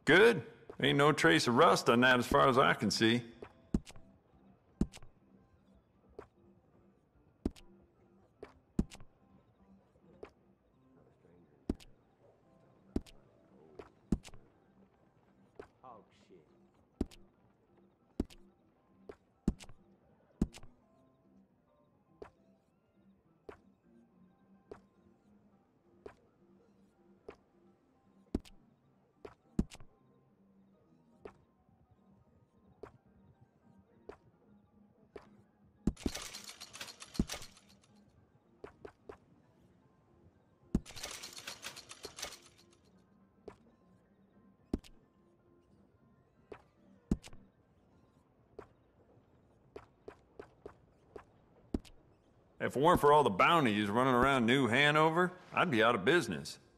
good. Ain't no trace of rust on that as far as I can see. Oh, shit. If it weren't for all the bounties running around New Hanover, I'd be out of business.